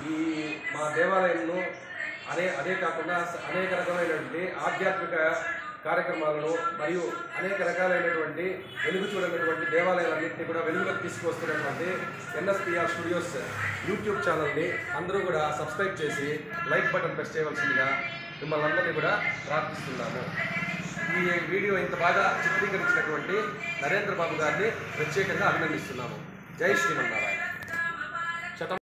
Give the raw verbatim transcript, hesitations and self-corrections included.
ఈ మా దేవాలయంలో అదే అదే కాకుండా అనేక రకమైనటువంటి ఆధ్యాత్మిక కార్యక్రమాలను మరియు అనేక రకాలైనటువంటి వెలుగు చూడనటువంటి దేవాలయాలన్నింటినీ కూడా వెలుగులోకి తీసుకువస్తున్నటువంటి ఎన్ఎస్పిఆర్ స్టూడియోస్ యూట్యూబ్ ఛానల్ని అందరూ కూడా సబ్స్క్రైబ్ చేసి లైక్ బటన్ ప్రెస్ చేయవలసిందిగా మిమ్మల్ని అందరినీ కూడా ప్రార్థిస్తున్నాము. ఈ వీడియో ఇంత బాగా చిత్రీకరించినటువంటి నరేంద్ర బాబు గారిని ప్రత్యేకంగా అభినందిస్తున్నాము. జై శ్రీమన్నారాయణ.